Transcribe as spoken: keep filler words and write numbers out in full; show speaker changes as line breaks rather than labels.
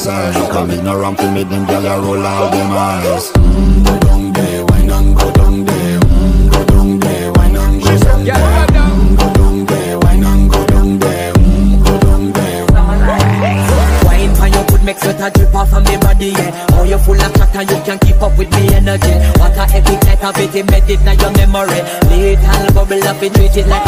size. Come in around to me, them gyal a roll out them eyes. Mm, go down there, wine and go down there. Mm, go down there, wine and go down there. Mm, go down there, wine and go down there. Mm, go down there.
Wine for your foot make sweat a drip off of me body, yeah. Oh, you full of chatter, you can keep up with me energy. What a epic night of it, embedded in your memory. Little bubble up, it treat it like